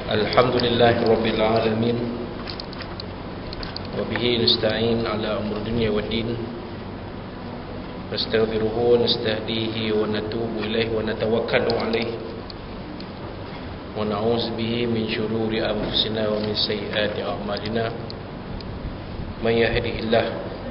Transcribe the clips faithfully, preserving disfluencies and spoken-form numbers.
Alhamdulillahirabbil alamin wa bihi nasta'in ala umur dunya waddin nastaghfiruhu nastahdihi wa natubu ilaihi wa natawakkalu alaihi wa na'udzu bihi min shururi anfusina wa min sayyiati a'malina may yahdihillahu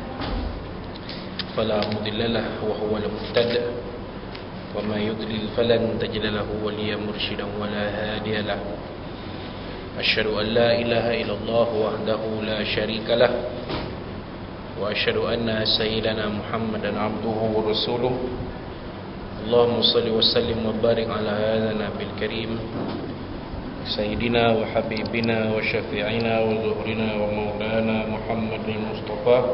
fala mudilla lahu wa huwa al-muhtadi wa may yudlil falan tajida lahu waliyyan murshidan wa la hadiya lahu. Asyhadu an la ilaha illallah wahdahu la syarika lah wa asyhadu anna sayyidana Muhammadan abduhu wa rasuluh. Allahumma shalli wa sallim wa barik ala hadzal nabiyil karim sayyidina wa habibina wa syafi'ina wa zuhrina wa maulana Muhammadin Mustafa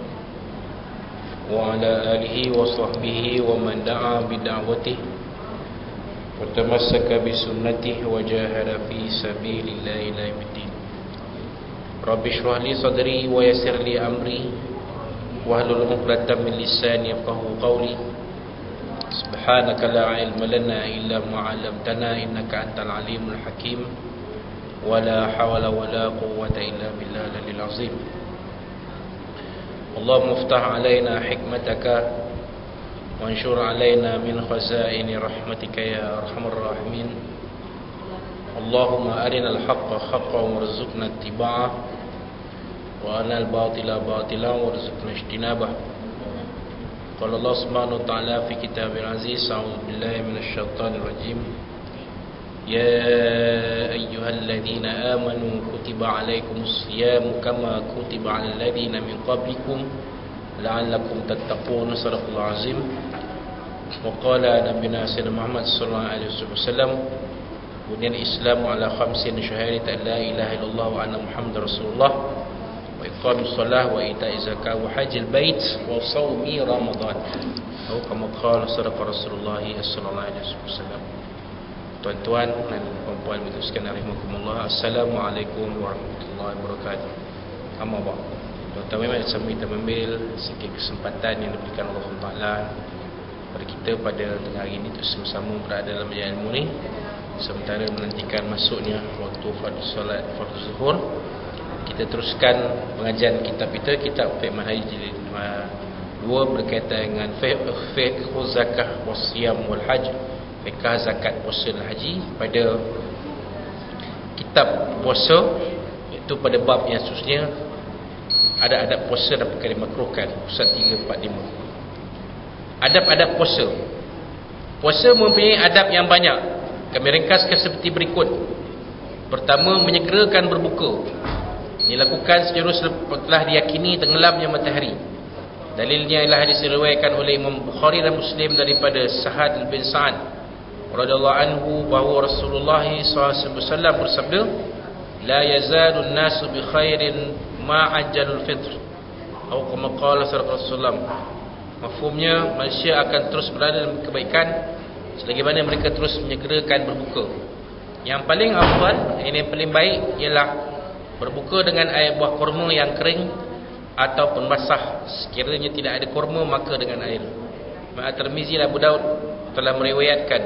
wa ala alihi wa sahbihi wa man da'a bi da'watihi wa tamassaka bi sunnatihi wa jahada fi sabilillahi ila yaumiddin. Rabbi shrah li sadri wa yassir li amri wahlul 'uqdatam min lisani yafqahu qawli. Subhanaka la ilma lana illa ma 'allamtana innaka antal alimul hakim. Wa la hawla wa la quwwata illa billahil azim. Allahumma iftah 'alaina hikmataka وانشر علينا من خزائن رحمتك يا أرحم الراحمين. اللهم أرنا الحق حقا وارزقنا اتباعه وأرنا الباطل باطلا وارزقنا اجتنابه. قال الله سبحانه وتعالى في كتابه العزيز أعوذ بالله من الشيطان الرجيم يا أيها الذين آمنوا كتب عليكم الصيام كما كتب على الذين من قبلكم لعلكم تتقون. صدق الله العظيم. وقال نبينا سيدنا محمد صلى الله عليه وسلم بني الإسلام على خمس شهادة أن لا إله إلا الله وأن محمد رسول الله وإقام الصلاة وإيتاء الزكاة وحج البيت وصوم رمضان أو كما قال صدق رسول الله صلى الله عليه وسلم. Tuan-tuan dan puan-puan sekalian rahimakumullah, Assalamualaikum warahmatullahi wabarakatuh. Amma ba'd. Tuan-tuan, memang saya minta mengambil sikit kesempatan yang diberikan Allah Taala kepada kita pada tengah hari ini untuk sama-sama berada dalam majlis ilmu ni, sementara menantikan masuknya waktu fardu solat fardu zuhur. Kita teruskan pengajian kitab kita, kitab Fiqh Manhaj jilid dua berkaitan dengan fiqh zakah wasiyam wal hajj, fiqh zakat puasa dan haji. Pada kitab puasa, iaitu pada bab yang khususnya ada adab puasa dan perkara makruhkan, pusat tiga empat lima. Adab-adab puasa. Puasa mempunyai adab yang banyak. Kami ringkaskan seperti berikut. Pertama, menyegerakan berbuka. Dilakukan sejurus setelah diyakini tenggelamnya matahari. Dalilnya ialah hadis diriwayatkan oleh Imam Bukhari dan Muslim daripada Sahal bin Sa'ad radhiyallahu anhu bahawa Rasulullah sallallahu alaihi wasallam bersabda, la yazalun nasu bi khairin ma'ajjalul fitr atau kama qala sallallahu. Mafhumnya, manusia akan terus berada dalam kebaikan selagi mana mereka terus menyegerakan berbuka. Yang paling afdal, ini yang paling baik ialah berbuka dengan air buah kurma yang kering ataupun basah. Sekiranya tidak ada kurma, maka dengan air. Imam At-Tirmizi dan Abu Daud telah meriwayatkan,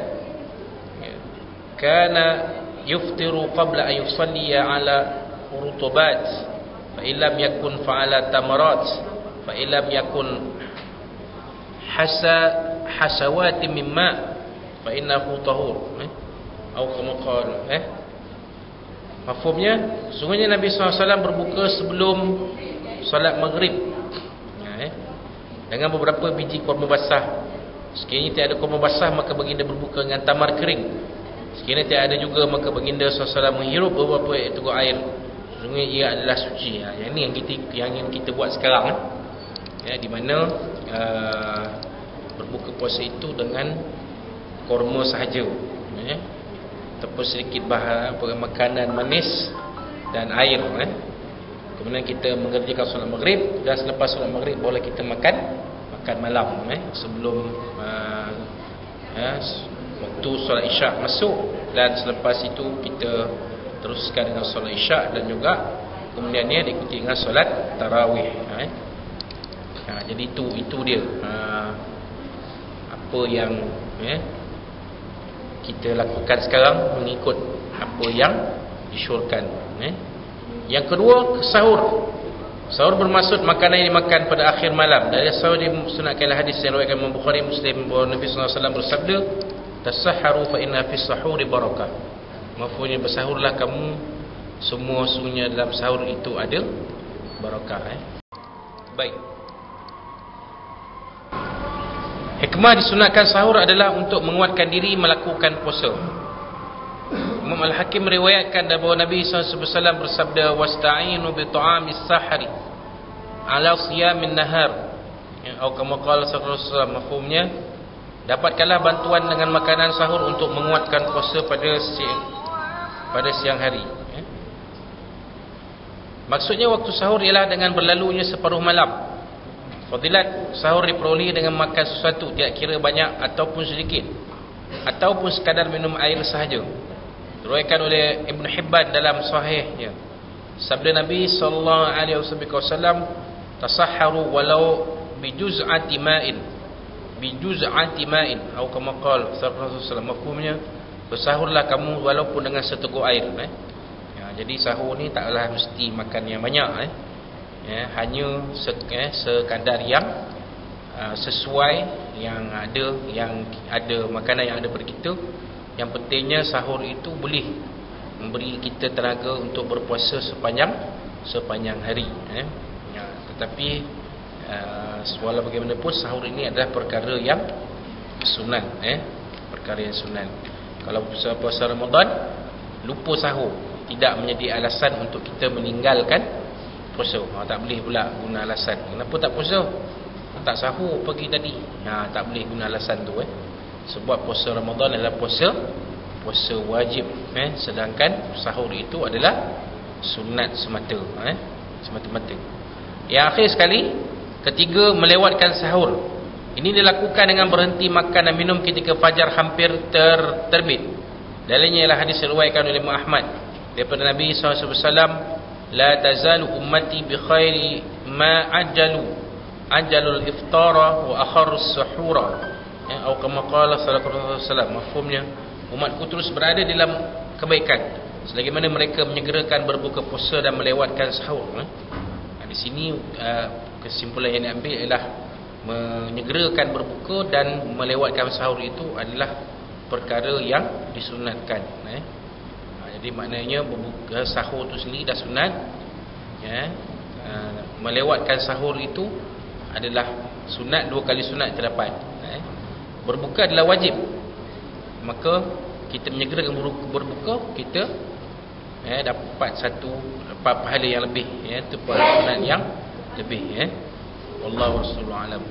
kana yuftiru qabla an yusalliya ala rutubat fa illam yakun fa'ala tamarat fa illam yakun hasa hasawati mimma fa innahu tahur eh atau kama qala eh mafhumnya, sungguhnya Nabi sallallahu alaihi wasallam berbuka sebelum solat maghrib eh dengan beberapa biji kurma basah. Sekiranya tiada kurma basah, maka baginda berbuka dengan tamar kering. Sekiranya tiada juga, maka baginda sallallahu alaihi wasallam menghirup beberapa iaitu air. Sungguhnya ia adalah suci. Ha, yang ini yang kita yang ingin kita buat sekarang, eh? Ya, di mana uh, berbuka puasa itu dengan kurma sahaja, ya, ataupun sedikit bahan makanan manis dan air. Eh? Kemudian kita mengerjakan solat maghrib, dan selepas solat maghrib boleh kita makan makan malam, eh? sebelum uh, ya, waktu solat isyak masuk, dan selepas itu kita teruskan dengan solat isyak dan juga kemudiannya diikuti dengan solat tarawih. Eh? Ha, jadi itu itu dia ha, apa yang eh, kita lakukan sekarang mengikut apa yang disyorkan. eh. Yang kedua, sahur. Sahur bermaksud makanan yang dimakan pada akhir malam. Dari sahur disunatkanlah hadis yang riwayatkan Imam Bukhari Muslim bahawa Nabi sallallahu alaihi wasallam bersabda, tasahharu fa inna fis sahuri barakah. Maksudnya bersahurlah kamu, semua sungguhnya dalam sahur itu ada barakah. eh. Baik. Hikmah disunatkan sahur adalah untuk menguatkan diri melakukan puasa. Imam Al-Hakim meriwayatkan bahawa Nabi sallallahu alaihi wasallam bersabda, wasta'inu bi ta'amis sahari ala siyamin nahar. Atau kama qala sallallahu alaihi wasallam, mafhumnya, dapatkanlah bantuan dengan makanan sahur untuk menguatkan puasa pada siang, pada siang hari. Maksudnya waktu sahur ialah dengan berlalunya separuh malam. Fadilat sahur diperoleh dengan makan sesuatu, tidak kira banyak ataupun sedikit, ataupun sekadar minum air sahaja. Diriwayatkan oleh Ibn Hibban dalam sahihnya, sabda Nabi sallallahu alaihi wasallam, tasahharu walau bijuz'ati ma'in, bijuz'ati ma'in, atau kama qala sallallahu alaihi wasallam, mafhumnya, bersahurlah kamu walaupun dengan seteguk air. eh. ya, Jadi sahur ni taklah mesti makan yang banyak. eh. Ya, hanya sek, eh, sekadar yang uh, sesuai, yang ada yang ada makanan yang ada pada kita. Yang pentingnya sahur itu boleh memberi kita tenaga untuk berpuasa sepanjang sepanjang hari. Eh. Ya, tetapi uh, walau bagaimanapun sahur ini adalah perkara yang sunat. Eh. Perkara yang sunat. Kalau puasa, puasa Ramadan lupa sahur, tidak menjadi alasan untuk kita meninggalkan puasa. Ha, tak boleh pula guna alasan. Kenapa tak puasa? Tak sahur pagi tadi. Ha, tak boleh guna alasan tu. Eh. Sebab puasa Ramadan adalah puasa puasa wajib. Eh. Sedangkan sahur itu adalah sunat semata. Eh. Semata-mata. Yang akhir sekali, ketiga, melewatkan sahur. Ini dilakukan dengan berhenti makan dan minum ketika fajar hampir ter, terbit. Dalilnya ialah hadis riwayatkan oleh Imam Ahmad daripada Nabi sallallahu alaihi wasallam, la tazalu ummati bi khairi ma ajalu ajalul iftara wa akharus suhura. Ya, atau kama qala sallallahu alaihi wasallam, mafhumnya, umatku terus berada dalam kebaikan selagi mana mereka menyegerakan berbuka puasa dan melewatkan sahur. eh. Di sini uh, kesimpulan yang diambil ialah menyegerakan berbuka dan melewatkan sahur itu adalah perkara yang disunatkan. eh. Jadi maknanya berbuka sahur itu sendiri dah sunat. Ya. Uh, melewatkan sahur itu adalah sunat, dua kali sunat terdapat. Eh. Berbuka adalah wajib. Maka kita menyegerakan berbuka, kita eh, dapat satu dapat pahala yang lebih. Ya. Itu pahala sunat yang lebih. Ya. Wallahu a'lam.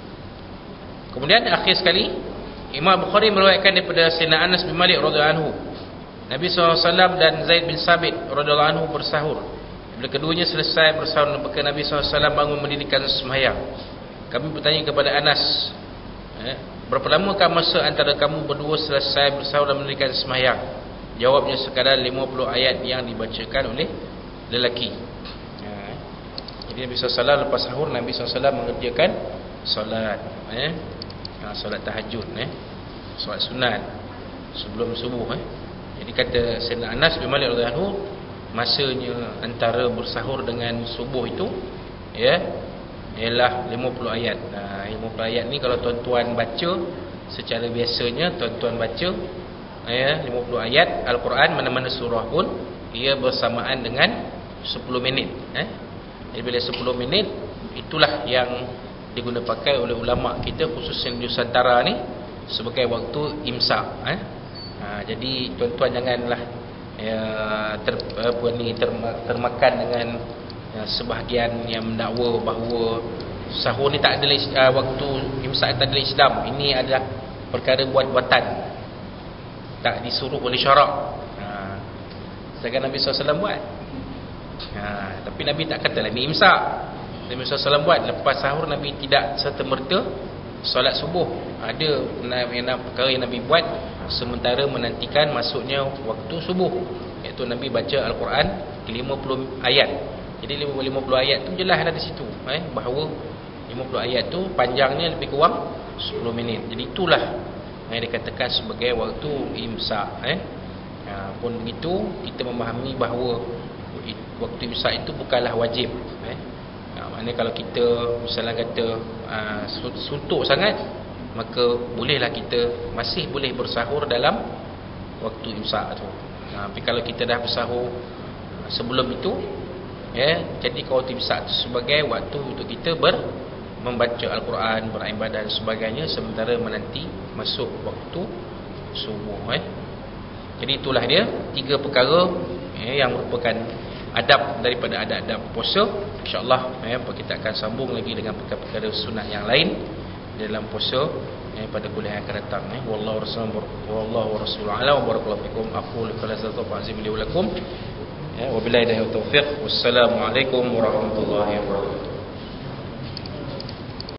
Kemudian akhir sekali, Imam Bukhari meriwayatkan daripada Sayyidina Anas bin Malik radhiyallahu anhu, Nabi sallallahu alaihi wasallam dan Zaid bin Sabit radhiyallahu anhu bersahur. Bila keduanya selesai bersahur, maka Nabi sallallahu alaihi wasallam bangun mendirikan sembahyang. Kami bertanya kepada Anas, eh, berapa lamakah masa antara kamu berdua selesai bersahur dan mendirikan sembahyang? Jawabnya sekadar lima puluh ayat yang dibacakan oleh lelaki. eh. Jadi Nabi sallallahu alaihi wasallam lepas sahur, Nabi sallallahu alaihi wasallam mengerjakan solat, eh, solat tahajud, eh, solat sunat sebelum subuh. eh. Jadi kata Sayyidina Anas bin Malik radhiyallahu anhu, masanya antara bersahur dengan subuh itu, ya, ialah lima puluh ayat. Nah, lima puluh ayat ni kalau tuan-tuan baca secara biasanya, tuan-tuan baca ya, lima puluh ayat Al-Quran mana-mana surah pun ia bersamaan dengan sepuluh minit. Eh? Jadi bila sepuluh minit itulah yang diguna pakai oleh ulama kita khususnya di Nusantara ni sebagai waktu imsak. Eh? Ha, jadi tuan-tuan janganlah ya, ter, apa ni, ter, termakan dengan ya, sebahagian yang mendakwa bahawa sahur ni tak ada uh, waktu imsak tak ada Islam. Ini adalah perkara buat-buatan, tak disuruh oleh syarak. Ha, sedangkan Nabi sallallahu alaihi wasallam buat. Ha, tapi Nabi tak kata lah ni imsak. Nabi sallallahu alaihi wasallam buat lepas sahur. Nabi tidak serta-merta solat subuh. Ada yang perkara yang Nabi buat sementara menantikan masuknya waktu subuh, iaitu Nabi baca Al-Quran lima puluh ayat. Jadi lima puluh ayat tu jelas ada di situ, eh, bahawa lima puluh ayat tu panjangnya lebih kurang sepuluh minit. Jadi itulah yang dikatakan sebagai waktu imsak. eh. Ha, pun begitu kita memahami bahawa waktu imsak itu bukanlah wajib. Eh? Ha, maknanya kalau kita misalnya kata uh, suntuk sangat, maka bolehlah kita masih boleh bersahur dalam waktu imsak tu. Ha, tapi kalau kita dah bersahur sebelum itu, ya, jadi waktu imsak itu sebagai waktu untuk kita ber membaca Al-Quran, beribadah dan sebagainya, sementara menanti masuk waktu subuh. Eh. Jadi itulah dia tiga perkara eh, yang merupakan adab daripada adab-adab puasa. InsyaAllah eh, kita akan sambung lagi dengan perkara-perkara sunat yang lain dalam puasa eh, pada kuliah yang akan datang. Eh. Wallahu warahmatullahi a'lam wa barakallahu fikum. Aqulu qala astaghfirullahalazim li wa lakum. Wabillahi taufiq. Wassalamualaikum warahmatullahi wabarakatuh.